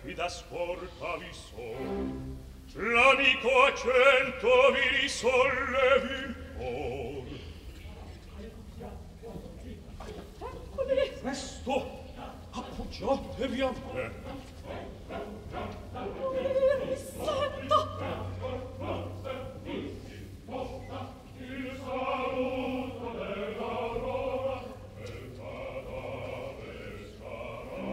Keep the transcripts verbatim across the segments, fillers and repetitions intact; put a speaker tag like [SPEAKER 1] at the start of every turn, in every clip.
[SPEAKER 1] qui da scorta vi son. L'amico accento vi risollevi or. Eccoli! Presto! Appoggiatevi a me.
[SPEAKER 2] Mi sento!
[SPEAKER 1] Il saluto dell'aurora del cadavere sarà.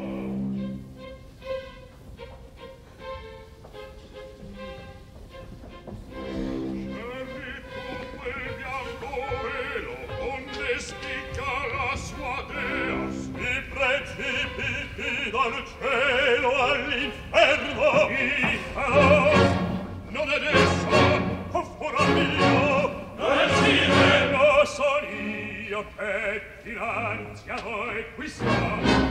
[SPEAKER 1] Scerri tu quel bianco velo, onde spicca la sua dea, si precipiti dal cielo all'inferno. Mi farò, non è essa, o fora mio, lo son io che dinanzi a voi qui sto.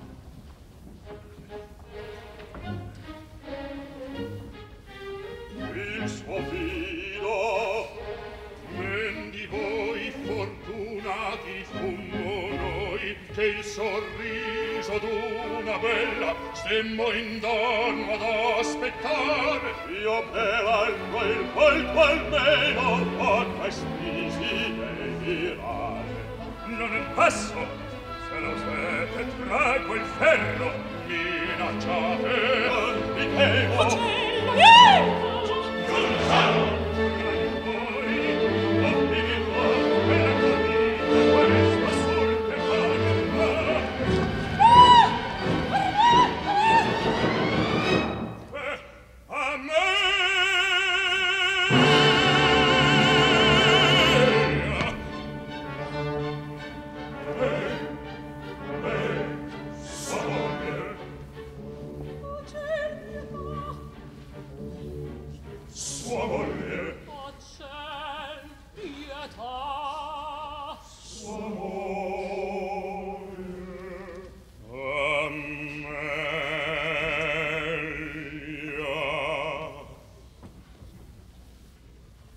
[SPEAKER 1] Il suo fido, men di voi fortunati fummo noi, che il sorriso d'una bella stemmo intorno ad aspettare. Io per altro il volto almeno a questi si devirare. Non il passo, se lo siete trago il ferro, minacciate, non vi temo.
[SPEAKER 2] Uccello, vieni!
[SPEAKER 1] Sul cielo